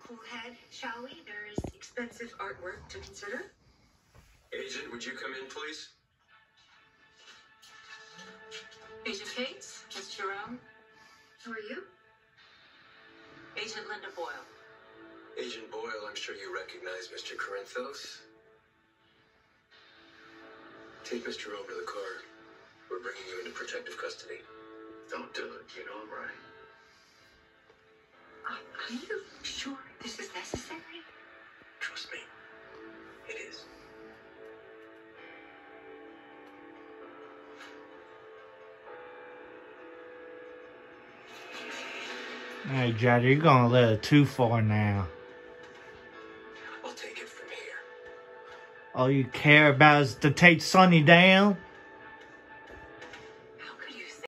cool head, shall we? There's expensive artwork to consider. Agent, would you come in, please? Agent Cates, Miss Jerome. Who are you? Agent Linda Boyle. Agent Boyle, I'm sure you recognize Mr. Corinthos. Take Mr. over to the car. We're bringing you into protective custody. Don't do it. You know I'm right. Are you sure this is necessary? Trust me. It is. Hey, Jagger, you're going a little too far now. I'll take it from here. All you care about is to take Sonny down?